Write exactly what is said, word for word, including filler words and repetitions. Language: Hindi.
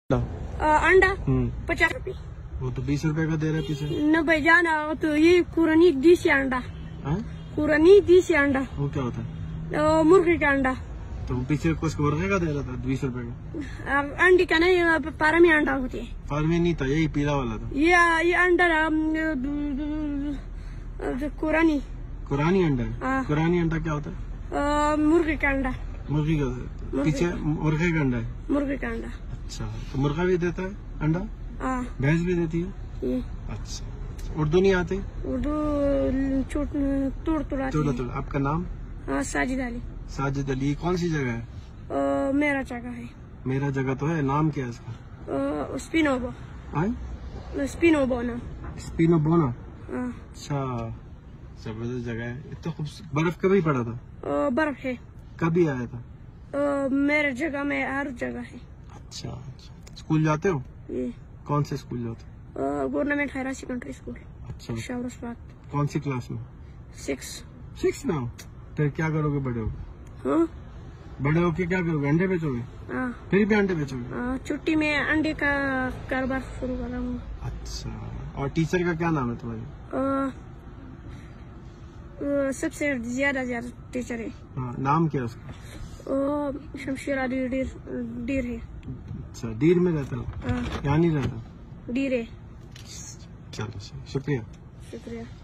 अंडा पचास रुपये। वो तो बीस रुपए का दे रहे पीछे। न भाई जाना तो ये कुरानी देसी अंडा। कुरानी देसी अंडा वो क्या होता है? मुर्गी का अंडा। तो पीछे कुछ मुर्गे का दे रहा था बीस रुपए का। अंडी का नहीं, फार्मी अंडा होती है। फार्मी नहीं था, यही पीला वाला था। ये ये अंडा कुरानी कुरानी अंडा है। कुरानी अंडा क्या होता है? मुर्गी का अंडा। मुर्गी का पीछे मुर्गे का अंडा है। मुर्गे का अंडा। अच्छा, तो मुर्गा भी देता है अंडा? भैंस भी देती है। अच्छा, उर्दू नहीं आती? उर्दू तोड़ तोड़ तोड़ तोड़। आपका नाम? साजिद अली। साजिद अली। कौन सी जगह है? आ, मेरा जगह है। मेरा जगह तो है, नाम क्या है इसका? स्पिनोबो। स्पिनोबो ना। स्पिनोबो ना। अच्छा, जबरदस्त जगह है। इतना खूबसूरत। बर्फ कभी पड़ा था? आ, बर्फ है। कभी आया था? आ, मेरे जगह में हर जगह है। अच्छा, अच्छा। स्कूल जाते हो? ये कौन से स्कूल जाते हो? Government higher secondary school. अच्छा। शाहरुस्बाग। कौन सी क्लास में? सिक्स। सिक्स में हो? फिर क्या करोगे बड़े हो? हाँ? बड़े होके क्या करोगे? अंडे बेचोगे? हाँ। फिर भी अंडे बेचोगे? छुट्टी में अंडे का कारोबार शुरू कर रहा हूँ। अच्छा, और टीचर का क्या नाम है तुम्हारे? सबसे ज्यादा ज्यादा टीचर है। हाँ, नाम क्या है उसका? शमशेर अली डीर डीर है। अच्छा, डीर में रहता है? यहाँ नहीं रहता? डीर है। चलो, शुक्रिया। शुक्रिया।